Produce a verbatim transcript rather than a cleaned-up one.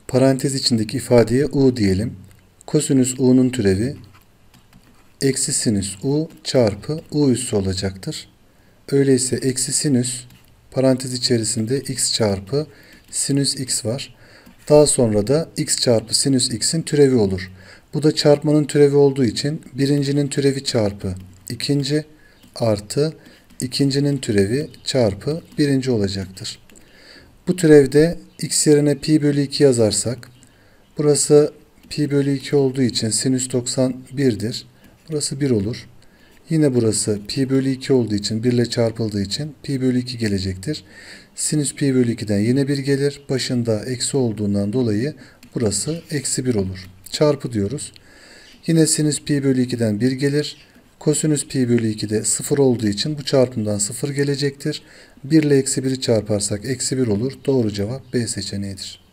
Parantez içindeki ifadeye u diyelim. Kosinüs u'nun türevi eksi sinüs u çarpı u üssü olacaktır. Öyleyse eksi sinüs parantez içerisinde x çarpı sinüs x var. Daha sonra da x çarpı sinüs x'in türevi olur. Bu da çarpmanın türevi olduğu için birincinin türevi çarpı ikinci artı ikincinin türevi çarpı birinci olacaktır. Bu türevde x yerine pi bölü iki yazarsak burası pi bölü iki olduğu için sinüs doksan bir'dir. Burası bir olur. Yine burası pi bölü iki olduğu için bir ile çarpıldığı için pi bölü iki gelecektir. Sinüs pi bölü iki'den yine bir gelir. Başında eksi olduğundan dolayı burası eksi bir olur. Çarpı diyoruz. Yine sinüs pi bölü iki'den bir gelir. Kosinüs pi bölü iki de sıfır olduğu için bu çarpımdan sıfır gelecektir. bir ile eksi bir'i çarparsak eksi bir olur. Doğru cevap B seçeneğidir.